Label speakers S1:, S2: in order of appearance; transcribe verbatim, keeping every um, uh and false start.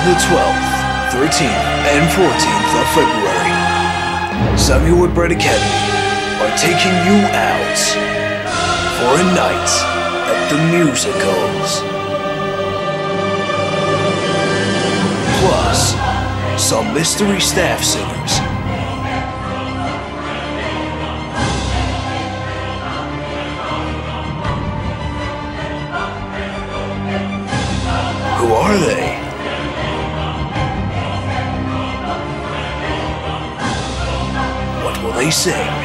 S1: the twelfth, thirteenth, and fourteenth of February, Samuel Whitbread Academy are taking you out for a night at the musicals. Plus, some mystery staff singers. Who are they? What will they sing?